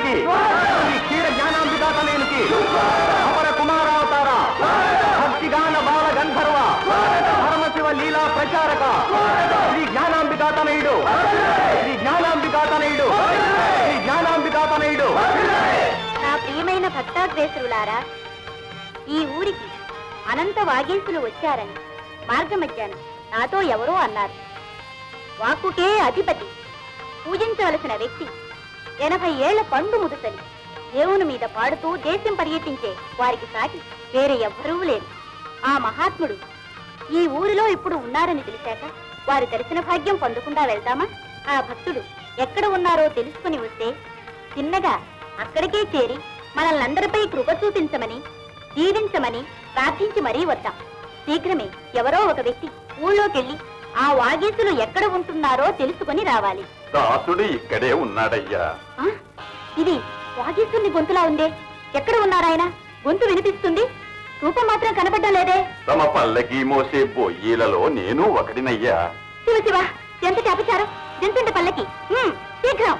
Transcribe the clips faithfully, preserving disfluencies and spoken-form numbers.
తనయునికి క్షీర జ్ఞానాంబికా తనయునికి అపర కుమారావతార భక్తిగాన బాల గంధర్వ పరమశివ లీలా ప్రచారక శ్రీ జ్ఞానాంబికా తనయుడు శ్రీ జ్ఞానాంబికా తనయుడు శ్రీ జ్ఞానాంబికా తనయుడు. నా ప్రియమైన భక్తాగ్రేసులారా, ఈ ఊరికి అనంత వాగేశులు వచ్చారని మార్గమధ్యాహ్నం నాతో ఎవరో అన్నారు. వాక్కుకే అధిపతి, పూజించవలసిన వ్యక్తి, ఎనభై ఏళ్ల పండు ముదుసలి దేవుని మీద పాడుతూ దేశం పర్యటించే వారికి సాటి వేరే ఎవ్వరూ లేరు. ఆ మహాత్ముడు ఈ ఊరిలో ఇప్పుడు ఉన్నారని తెలిసాక వారి దర్శన భాగ్యం పొందకుండా వెళ్దామా? ఆ భక్తుడు ఎక్కడ ఉన్నారో తెలుసుకుని వస్తే చిన్నగా అక్కడికే చేరి మనల్నందరిపై కృప చూపించమని దీవించమని ప్రార్థించి మరీ వద్దాం. శీఘ్రమే ఎవరో ఒక వ్యక్తి ఊళ్ళోకెళ్ళి ఆ వాగీసులు ఎక్కడ ఉంటున్నారో తెలుసుకుని రావాలి. దాసుడు ఇక్కడే ఉన్నాడయ్యా. ఇది వాగీసుని గొంతులా ఉందే. ఎక్కడ ఉన్నారాయన? గొంతు వినిపిస్తుంది, రూపం మాత్రం కనపడ్డం లేదే. తమ పల్లకి మోసే బొయ్యిలలో నేను ఒకటినయ్యా. శివ శివ, ఎంతటి అపచారం! దించండి పల్లకి, శీఘ్రం.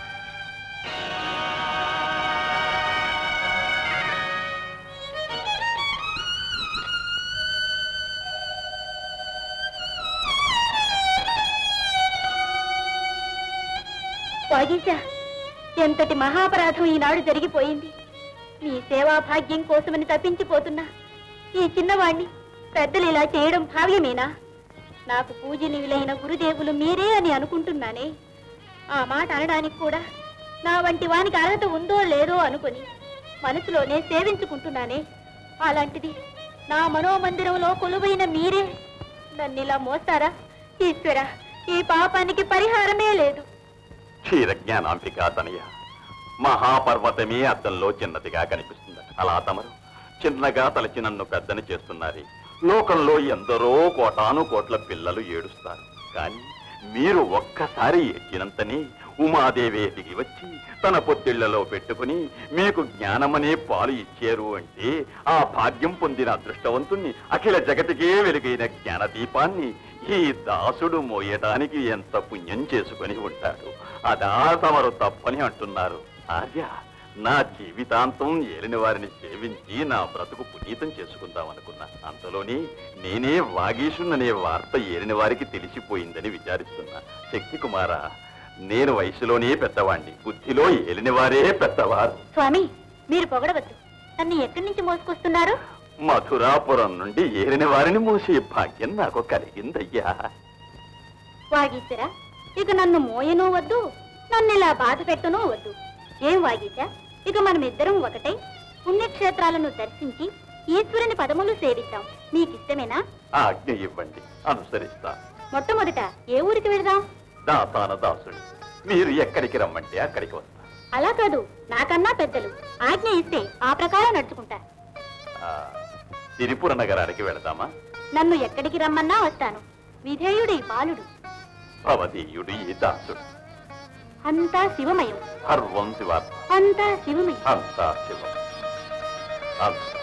వాగీశా, ఎంతటి మహాపరాధం ఈనాడు జరిగిపోయింది. మీ సేవా భాగ్యం కోసమని తప్పించిపోతున్నా ఈ చిన్నవాణ్ణి పెద్దలు ఇలా చేయడం భావ్యమేనా? నాకు పూజనీయులైన గురుదేవులు మీరే అని అనుకుంటున్నానే. ఆ మాట అనడానికి కూడా నా వంటి వానికి అర్హత ఉందో లేదో అనుకుని మనసులోనే సేవించుకుంటున్నానే. అలాంటిది నా మనోమందిరంలో కొలువైన మీరే నన్నిలా మోస్తారా? ఈశ్వర, ఈ పాపానికి పరిహారమే లేదు. క్షీరజ్ఞానాంబికా తనయ, మహాపర్వతమే అద్దంలో చిన్నదిగా కనిపిస్తుందట. అలా తమరు చిన్నగా తలచి నన్ను పెద్దని చేస్తున్నారు. లోకంలో ఎందరో కోటాను కోట్ల పిల్లలు ఏడుస్తారు, కానీ మీరు ఒక్కసారి ఎక్కినంతనే ఉమాదేవి దిగి వచ్చి తన పొత్తిళ్లలో పెట్టుకుని మీకు జ్ఞానమనే పాలు ఇచ్చారు అంటే ఆ భాగ్యం పొందిన అదృష్టవంతుణ్ణి, అఖిల జగతికే వెలుగైన జ్ఞానదీపాన్ని ఈ దాసుడు మోయడానికి ఎంత పుణ్యం చేసుకుని ఉంటాడు. అదా తమరు తప్పని అంటున్నారు. ఆర్య, నా జీవితాంతం ఏలిన వారిని సేవించి నా బ్రతుకు పునీతం చేసుకుందామనుకున్నా. అంతలోనే నేనే వాగీషుననే వార్త ఏలిన వారికి తెలిసిపోయిందని విచారిస్తున్నా. శక్తి కుమార, నేను వయసులోనే పెద్దవాణ్ణి, బుద్ధిలో ఏలిన వారే పెద్దవారు. స్వామి, మీరు పొగడవద్దు. నన్ను ఎక్కడి నుంచి మోసుకొస్తున్నారు? మధురాపురం నుండి ఏలిన వారిని మోసే భాగ్యం నాకు కలిగిందయ్యా. వాగీశరా, ఇక నన్ను మోయనూ వద్దు, నన్ను ఇలా బాధ పెట్టనూ వద్దు. ఏం వాగీశా, ఇక మనమిద్దరం ఒకటై పుణ్యక్షేత్రాలను దర్శించి ఈశ్వరుని పదములు సేవిద్దాం. మీకిష్టమేనా? ఆజ్ఞ ఇవ్వండి, అనుసరిస్తా. మొట్టమొదట ఏ ఊరికి వెళదాం? దాతాన దాసుడు, మీరు ఎక్కడికి రమ్మంటే అక్కడికి వస్తా. అలా కాదు, నాకన్నా పెద్దలు ఆజ్ఞ ఇస్తే ఆ ప్రకారం నడుచుకుంటా. తిరుపుర నగరానికి వెళదామా? నన్ను ఎక్కడికి రమ్మన్నా వస్తాను. విధేయుడు ఈ బాలుడు, భవదీయుడు ఈ దాసుడు. అంతా శివమయం. సర్వం శివాత్మ. అంతా శివమయం. అంతా శివం. అంతా